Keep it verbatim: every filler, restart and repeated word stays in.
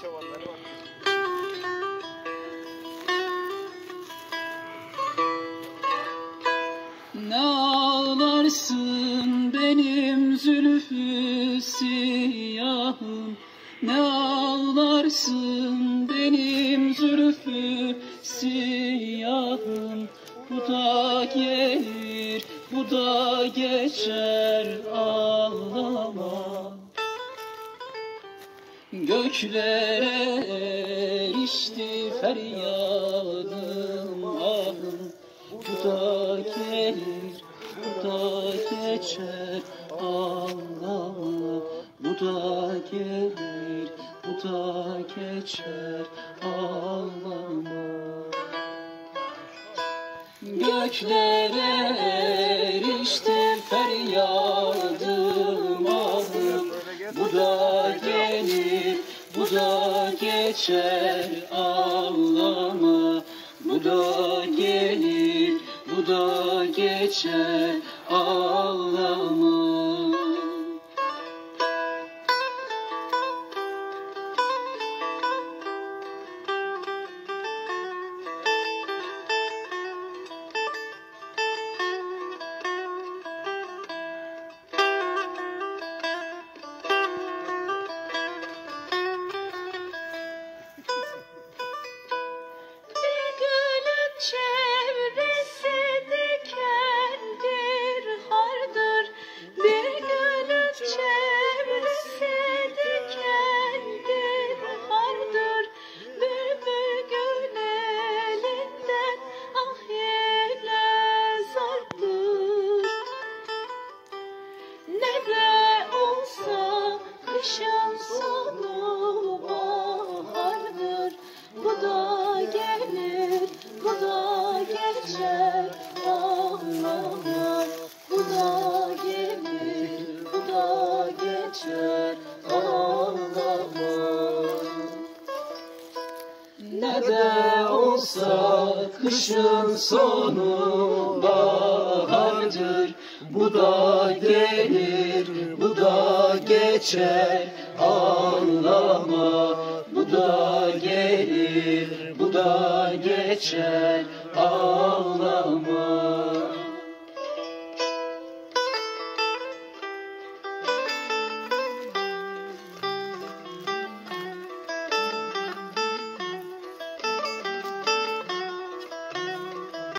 çobanları var. Ne ağlarsın benim zülfü siyahım, ne ağlarsın benim zülfü siyahım. Bu da gelir, bu da geçer, ağlama. Göklere erişti feryadım, ahım. Bu da gelir, bu da geçer, ağlama. Bu da gelir, bu da geçer, ağlama. Göklere erişti feryadım, ahım. Bu da gelir, bu da geçer, ağlama. Bu da gelir, bu da geçer, ağlama. Çevresi dikendir, hardır. Bir gülün çevresi dikendir, hardır. Bülbül gül elinden ah yele zardır. Ne de olsa kışın sonu bahardır. Bu da gelir, bu da geçer, ağlama. Bu da gelir, bu da geçer, ağlama. Ne de olsa kışın sonu bahardır. Bu da gelir, bu da geçer, ağlama. Bu da gelir, bu da geçer, ağlama.